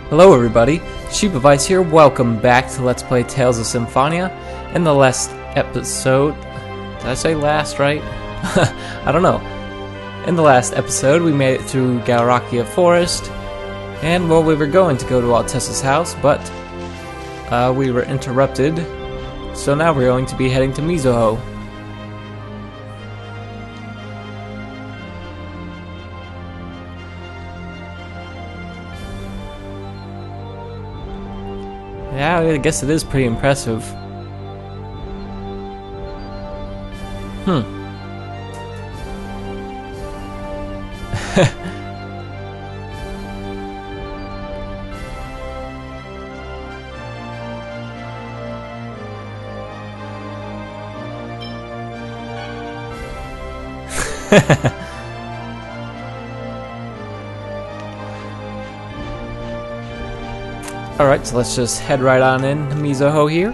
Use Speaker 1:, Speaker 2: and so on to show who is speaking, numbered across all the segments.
Speaker 1: Hello everybody, Vice here, welcome back to Let's Play Tales of Symphonia. In the last episode, did I say last right? I don't know. In the last episode we made it through Galrakia Forest, and well, we were going to go to Altessa's house, but we were interrupted, so now we're going to be heading to Mizuho. Yeah, I guess it is pretty impressive. Alright, so let's just head right on in to Mizuho here.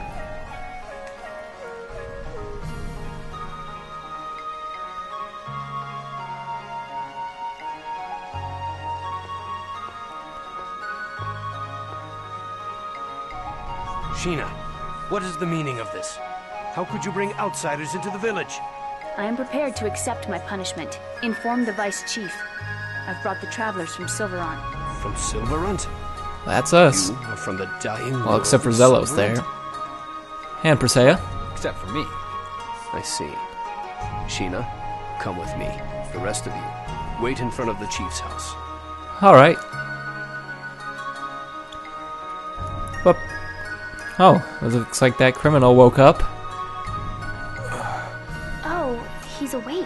Speaker 2: Sheena, what is the meaning of this? How could you bring outsiders into the village?
Speaker 3: I am prepared to accept my punishment. Inform the Vice Chief. I've brought the travelers from Silverant.
Speaker 2: From Silverant?
Speaker 1: That's us.
Speaker 2: You are from the dying
Speaker 1: Well,
Speaker 2: world
Speaker 1: except for
Speaker 2: of
Speaker 1: Zelos
Speaker 2: Silverant?
Speaker 1: there. And Presea.
Speaker 4: Except for me.
Speaker 2: I see. Sheena, come with me. The rest of you, wait in front of the chief's house.
Speaker 1: Alright. But, oh, it looks like that criminal woke up.
Speaker 3: Oh, he's awake.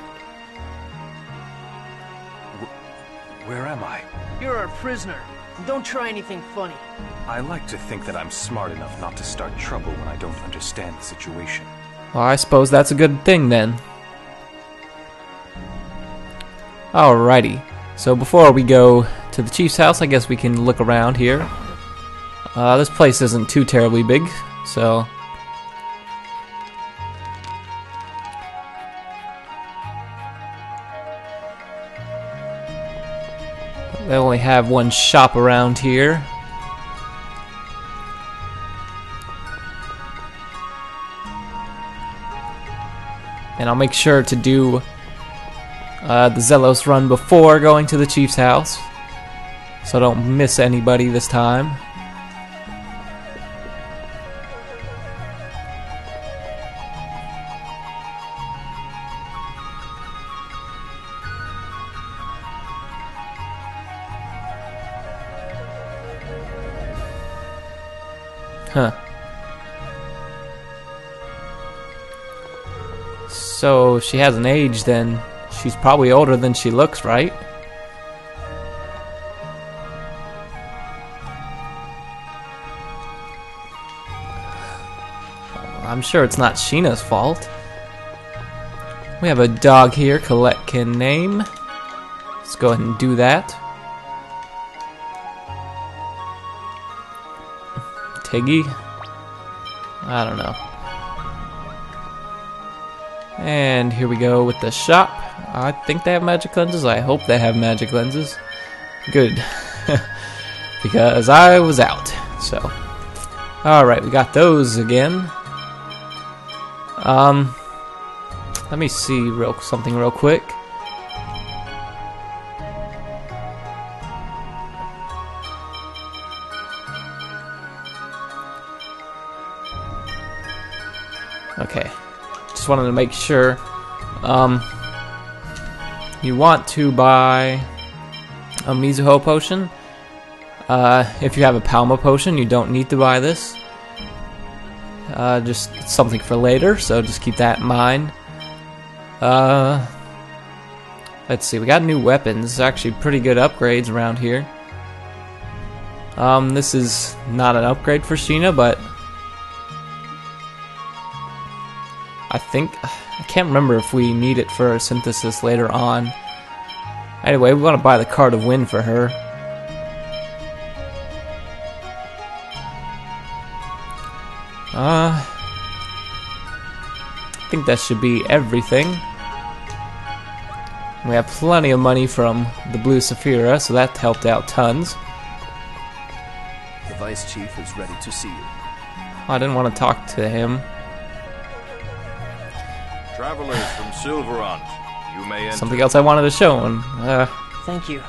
Speaker 4: Where am I?
Speaker 5: You're our prisoner. Don't try anything funny.
Speaker 4: I like to think that I'm smart enough not to start trouble when I don't understand the situation.
Speaker 1: Well, I suppose that's a good thing then. Alrighty. So before we go to the chief's house, I guess we can look around here. This place isn't too terribly big, so... They only have one shop around here. And I'll make sure to do the Zelos run before going to the chief's house, so I don't miss anybody this time. Huh. So, if she hasn't aged, then she's probably older than she looks, right? I'm sure it's not Sheena's fault. We have a dog here Colette can name. Let's go ahead and do that. Tiggy? I don't know. And here we go with the shop. I think they have magic lenses. I hope they have magic lenses. Good. Because I was out. So. Alright, we got those again. Let me see something real quick. Okay, just wanted to make sure. You want to buy a Mizuho potion. If you have a Palma potion, you don't need to buy this. Just something for later, so just keep that in mind. Let's see, we got new weapons. Actually, pretty good upgrades around here. This is not an upgrade for Sheena, but I can't remember if we need it for synthesis later on. Anyway, we want to buy the Card of Wind for her. I think that should be everything. We have plenty of money from the Blue Saphira, so that helped out tons.
Speaker 2: Vice Chief is ready to see you.
Speaker 1: I didn't want to talk to him.
Speaker 6: Travelers from Silverant, you may enter.
Speaker 1: Something else I wanted to show him.
Speaker 5: Thank you.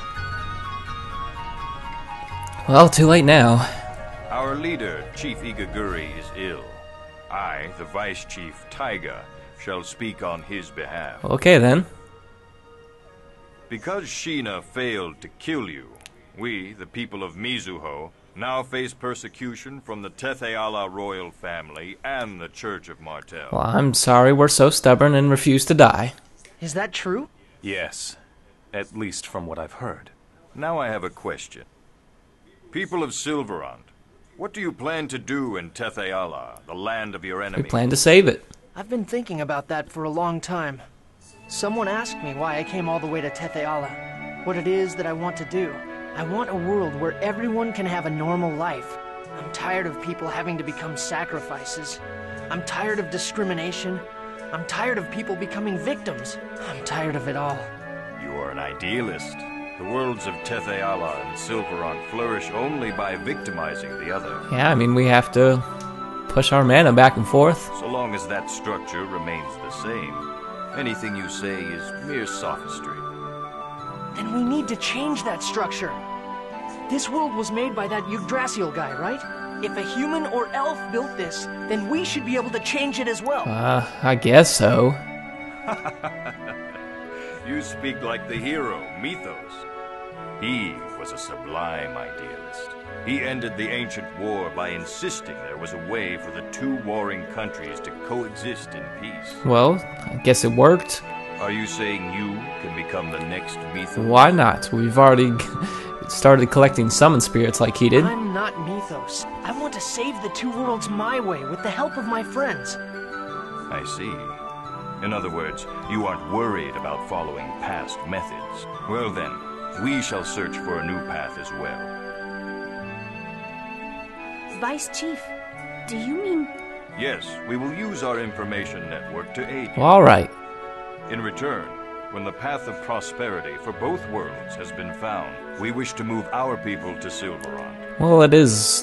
Speaker 1: Well, too late now.
Speaker 6: Our leader, Chief Igaguri, is ill. I, the Vice Chief Tiga, shall speak on his behalf.
Speaker 1: Okay then.
Speaker 6: Because Sheena failed to kill you, we, the people of Mizuho, now face persecution from the Tethe'alla royal family and the Church of Martel.
Speaker 1: Well, I'm sorry we're so stubborn and refuse to die.
Speaker 5: Is that true?
Speaker 4: Yes, at least from what I've heard.
Speaker 6: Now I have a question. People of Silverant, what do you plan to do in Tethe'alla, the land of your
Speaker 1: We
Speaker 6: enemy?
Speaker 1: plan to save it.
Speaker 5: I've been thinking about that for a long time. Someone asked me why I came all the way to Tethe'alla, what it is that I want to do. I want a world where everyone can have a normal life. I'm tired of people having to become sacrifices. I'm tired of discrimination. I'm tired of people becoming victims. I'm tired of it all.
Speaker 6: You are an idealist. The worlds of Tethe'alla and Silverant flourish only by victimizing the other.
Speaker 1: Yeah, I mean, we have to push our mana back and forth.
Speaker 6: So long as that structure remains the same, anything you say is mere sophistry.
Speaker 5: Then we need to change that structure. This world was made by that Yggdrasil guy, right? If a human or elf built this, then we should be able to change it as well.
Speaker 1: I guess so.
Speaker 6: You speak like the hero, Mythos. He was a sublime idealist. He ended the ancient war by insisting there was a way for the two warring countries to coexist in peace.
Speaker 1: Well, I guess it worked.
Speaker 6: Are you saying you can become the next Mythos?
Speaker 1: Why not? We've already started collecting summon spirits like he did.
Speaker 5: I'm not Mythos. I want to save the two worlds my way with the help of my friends.
Speaker 6: I see. In other words, you aren't worried about following past methods. Well then, we shall search for a new path as well.
Speaker 3: Vice Chief, do you mean...
Speaker 6: Yes, we will use our information network to aid you.
Speaker 1: All right.
Speaker 6: In return, when the path of prosperity for both worlds has been found, we wish to move our people to Silverant.
Speaker 1: Well, it is...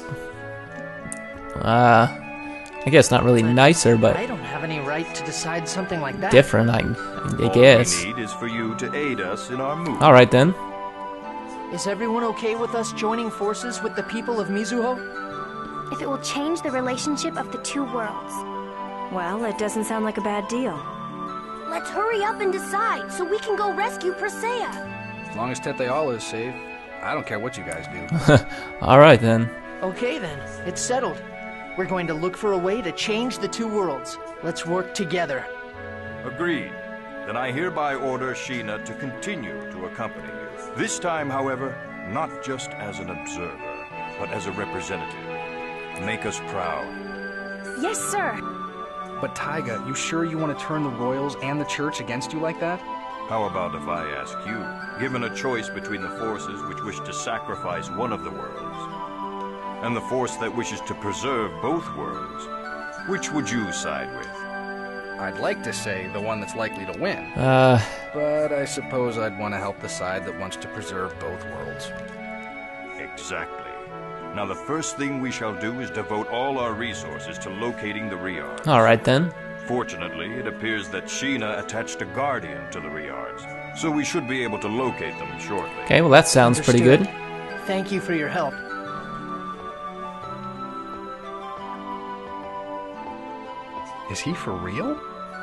Speaker 1: I guess not really nicer, but
Speaker 5: I don't have any right to decide something like that.
Speaker 1: different, I guess.
Speaker 6: All we need is for you to aid us in our move.
Speaker 1: All right then.
Speaker 5: Is everyone okay with us joining forces with the people of Mizuho?
Speaker 3: If it will change the relationship of the two worlds.
Speaker 7: Well, it doesn't sound like a bad deal.
Speaker 8: Let's hurry up and decide so we can go rescue Presea.
Speaker 9: As long as Tethe'alla is safe, I don't care what you guys do.
Speaker 1: All right then.
Speaker 5: Okay then, it's settled. We're going to look for a way to change the two worlds. Let's work together.
Speaker 6: Agreed. Then I hereby order Sheena to continue to accompany you. This time, however, not just as an observer, but as a representative. Make us proud.
Speaker 3: Yes, sir.
Speaker 9: But Tiga, you sure you want to turn the royals and the church against you like that?
Speaker 6: How about if I ask you, given a choice between the forces which wish to sacrifice one of the worlds, and the force that wishes to preserve both worlds, which would you side with?
Speaker 9: I'd like to say the one that's likely to win. But I suppose I'd want to help the side that wants to preserve both worlds.
Speaker 6: Exactly. Now the first thing we shall do is devote all our resources to locating the Rheiards.
Speaker 1: All right then.
Speaker 6: Fortunately, it appears that Sheena attached a guardian to the Rheiards, so we should be able to locate them shortly.
Speaker 1: Okay, well that sounds pretty good.
Speaker 5: Thank you for your help.
Speaker 9: Is he for real?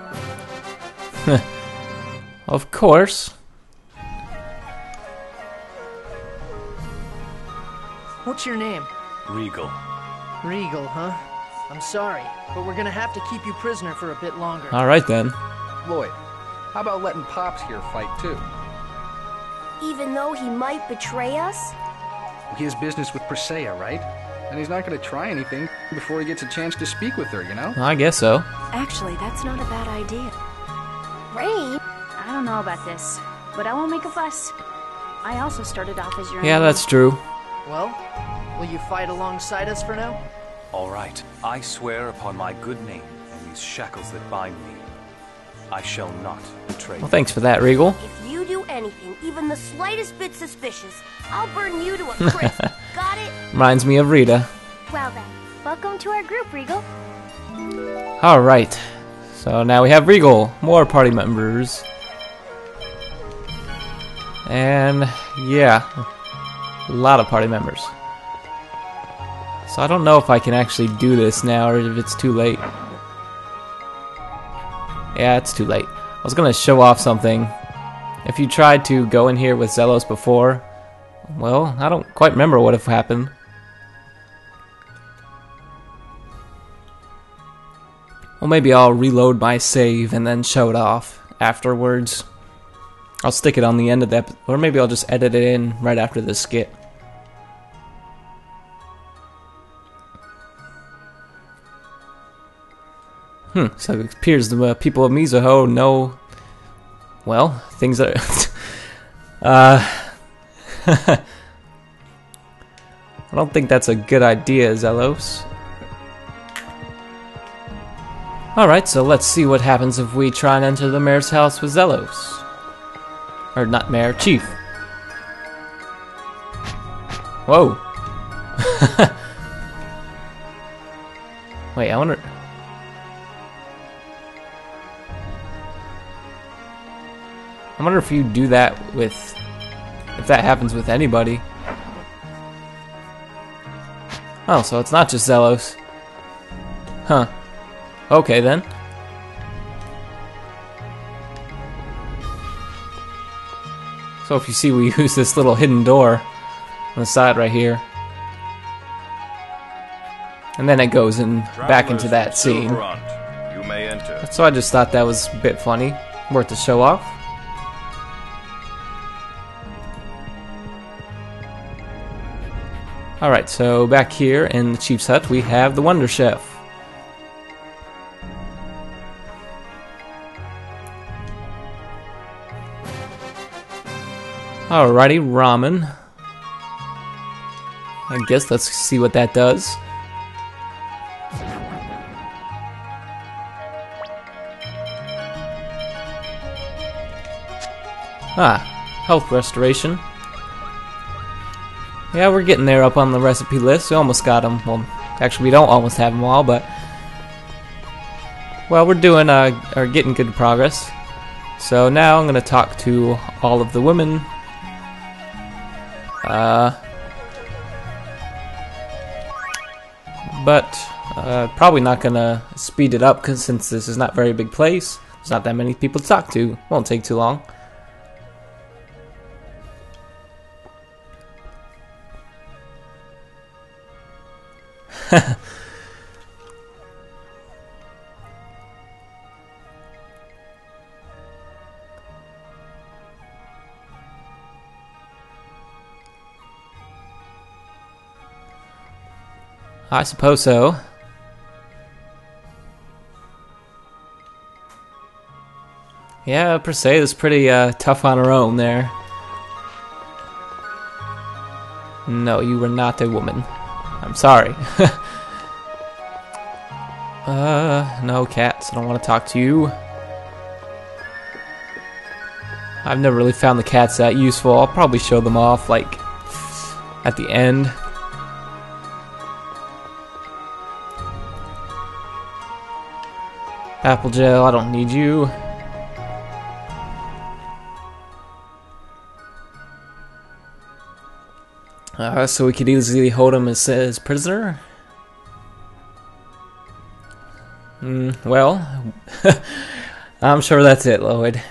Speaker 1: Of course.
Speaker 5: What's your name?
Speaker 4: Regal.
Speaker 5: Regal, huh? I'm sorry, but we're gonna have to keep you prisoner for a bit longer.
Speaker 1: All right then.
Speaker 9: Lloyd, how about letting Pops here fight too?
Speaker 8: Even though he might betray us?
Speaker 9: He has business with Presea, right? And he's not going to try anything before he gets a chance to speak with her, you know?
Speaker 1: I guess so.
Speaker 7: Actually, that's not a bad idea.
Speaker 8: Rain?
Speaker 3: I don't know about this, but I won't make a fuss. I also started off as your
Speaker 1: Yeah,
Speaker 3: enemy.
Speaker 1: that's true.
Speaker 5: Well, will you fight alongside us for now?
Speaker 4: All right. I swear upon my good name and these shackles that bind me, I shall not betray you.
Speaker 1: Well, thanks for that, Regal.
Speaker 8: If you do anything, even the slightest bit suspicious, I'll burn you to a crisp. Got it?
Speaker 1: Reminds me of Rita.
Speaker 8: Well then, welcome to our group, Regal.
Speaker 1: Alright. So now we have Regal. More party members. And yeah, a lot of party members. So I don't know if I can actually do this now or if it's too late. Yeah, it's too late. I was gonna show off something. If you tried to go in here with Zelos before, well, I don't quite remember what have happened. Well, maybe I'll reload my save and then show it off afterwards. I'll stick it on the end of the episode, or maybe I'll just edit it in right after the skit. So it appears the people of Mizuho know, well, things that I don't think that's a good idea, Zelos. Alright, so let's see what happens if we try and enter the mayor's house with Zelos. Or not mayor, chief. Whoa. Wait, I wonder... if you do that with... if that happens with anybody. Oh, so it's not just Zelos. Huh. Okay then. So if you see, we use this little hidden door on the side right here. And then it goes in back into that scene.
Speaker 6: You may enter.
Speaker 1: So I just thought that was a bit funny. Worth to show off. Alright, so back here in the Chief's hut we have the Wonder Chef. Alrighty, ramen. I guess let's see what that does. Health restoration. Yeah, we're getting there up on the recipe list. We almost got them. Well, actually, we don't almost have them all, but well, we're doing are getting good progress. So now I'm gonna talk to all of the women. But probably not gonna speed it up because since this is not a very big place, there's not that many people to talk to. Won't take too long. I suppose so. Yeah, Presea is pretty tough on her own there. No, you were not a woman. I'm sorry. No cats. I don't want to talk to you. I've never really found the cats that useful. I'll probably show them off, like, at the end. Apple gel, I don't need you. So we could easily hold him as prisoner. Well, I'm sure that's it, Lloyd.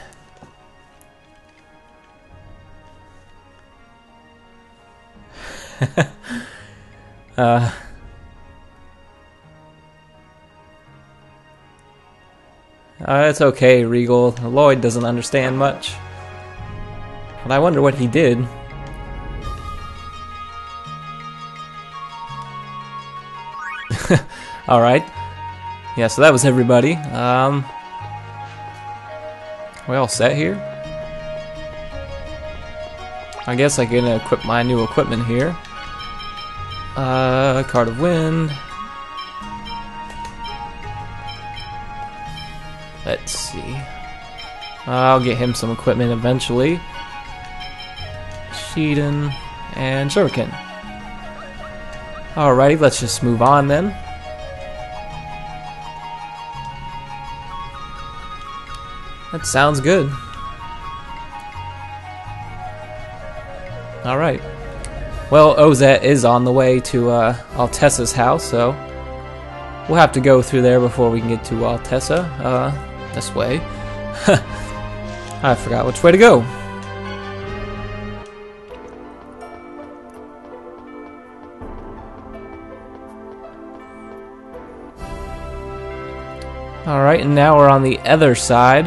Speaker 1: It's okay, Regal. Lloyd doesn't understand much. But I wonder what he did. Alright. Yeah, so that was everybody. We all set here? I guess I can equip my new equipment here. Card of Wind. Let's see. I'll get him some equipment eventually. Sheeden and Shuriken. Alrighty, let's just move on then. That sounds good. Alright. Well, Ozette is on the way to Altessa's house, so we'll have to go through there before we can get to Altessa. This way. I forgot which way to go. Alright, and now we're on the other side.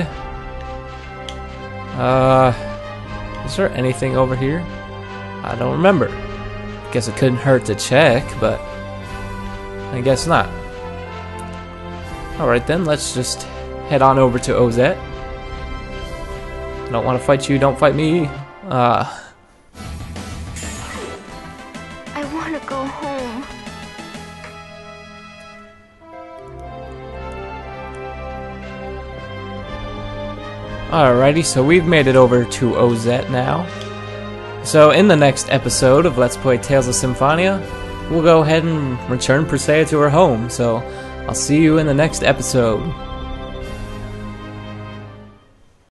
Speaker 1: Is there anything over here? I don't remember. Guess it couldn't hurt to check, but I guess not. Alright then, let's just head on over to Ozette. I don't want to fight you, don't fight me.
Speaker 8: I want to go home.
Speaker 1: Alrighty, so we've made it over to Ozette now. So in the next episode of Let's Play Tales of Symphonia, we'll go ahead and return Presea to her home. So I'll see you in the next episode.